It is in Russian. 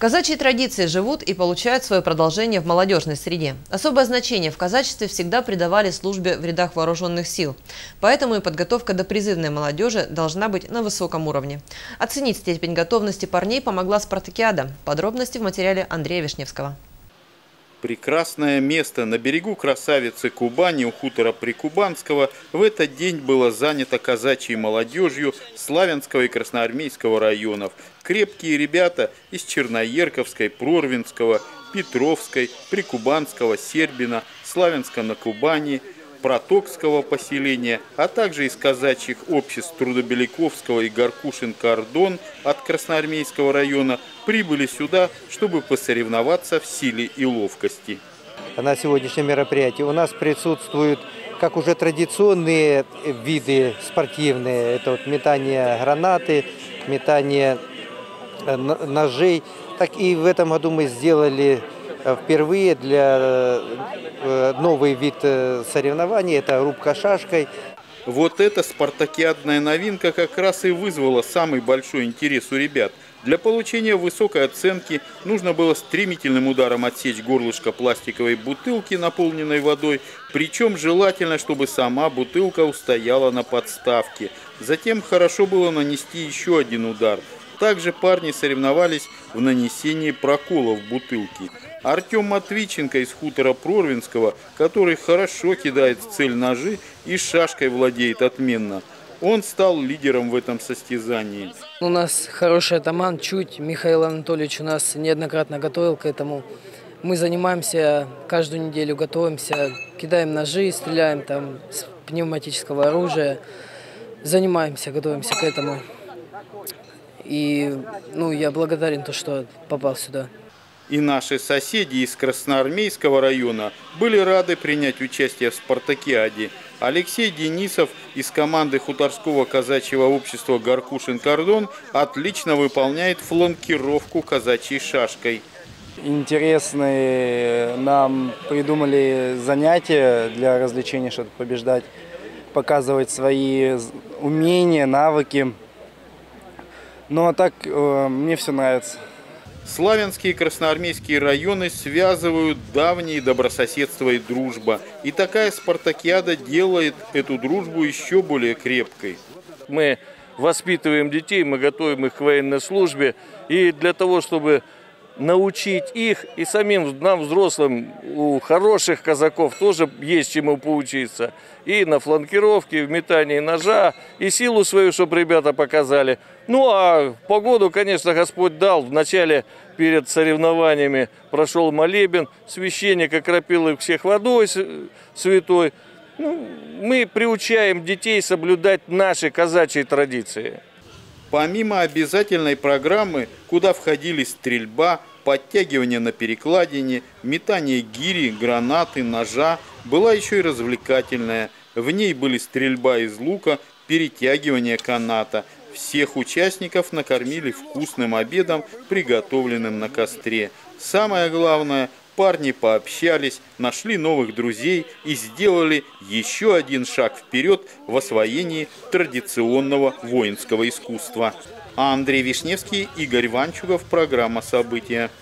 Казачьи традиции живут и получают свое продолжение в молодежной среде. Особое значение в казачестве всегда придавали службе в рядах вооруженных сил. Поэтому и подготовка до призывной молодежи должна быть на высоком уровне. Оценить степень готовности парней помогла спартакиада. Подробности в материале Андрея Вишневского. Прекрасное место на берегу красавицы Кубани у хутора Прикубанского в этот день было занято казачьей молодежью Славянского и Красноармейского районов. Крепкие ребята из Черноерковской, Прорвинского, Петровской, Прикубанского, Сербина, Славянска на Кубани, Протокского поселения, а также из казачьих обществ Трудобеликовского и Гаркушин-Кордон от Красноармейского района прибыли сюда, чтобы посоревноваться в силе и ловкости. На сегодняшнем мероприятии у нас присутствуют как уже традиционные виды спортивные, это вот метание гранаты, метание ножей, так и в этом году мы сделали впервые новый вид соревнований – это рубка шашкой. Вот эта спартакиадная новинка как раз и вызвала самый большой интерес у ребят. Для получения высокой оценки нужно было стремительным ударом отсечь горлышко пластиковой бутылки, наполненной водой, причем желательно, чтобы сама бутылка устояла на подставке. Затем хорошо было нанести еще один удар. Также парни соревновались в нанесении проколов бутылки. Артем Матвиченко из хутора Прорвинского, который хорошо кидает в цель ножи и шашкой владеет отменно. Он стал лидером в этом состязании. У нас хороший атаман Чуть, Михаил Анатольевич у нас неоднократно готовил к этому. Мы занимаемся, каждую неделю готовимся, кидаем ножи, стреляем там с пневматического оружия. Занимаемся, готовимся к этому. И я благодарен, что попал сюда. И наши соседи из Красноармейского района были рады принять участие в спартакиаде. Алексей Денисов из команды хуторского казачьего общества «Гаркушин-Кордон» отлично выполняет фланкировку казачьей шашкой. Интересные нам придумали занятия для развлечения, чтобы побеждать, показывать свои умения, навыки. Ну а так мне все нравится. Славянские и красноармейские районы связывают давние добрососедство и дружба. И такая спартакиада делает эту дружбу еще более крепкой. Мы воспитываем детей, мы готовим их к военной службе. И для того, чтобы научить их, и самим нам, взрослым, у хороших казаков тоже есть чему поучиться. И на фланкировке, в метании ножа, и силу свою, чтобы ребята показали. Ну а погоду, конечно, Господь дал. Вначале перед соревнованиями прошел молебен, священник окропил их всех водой святой. Мы приучаем детей соблюдать наши казачьи традиции. Помимо обязательной программы, куда входили стрельба, подтягивание на перекладине, метание гири, гранаты, ножа, была еще и развлекательная. В ней были стрельба из лука, перетягивание каната. Всех участников накормили вкусным обедом, приготовленным на костре. Самое главное, парни пообщались, нашли новых друзей и сделали еще один шаг вперед в освоении традиционного воинского искусства. Андрей Вишневский, Игорь Ванчугов, программа «События».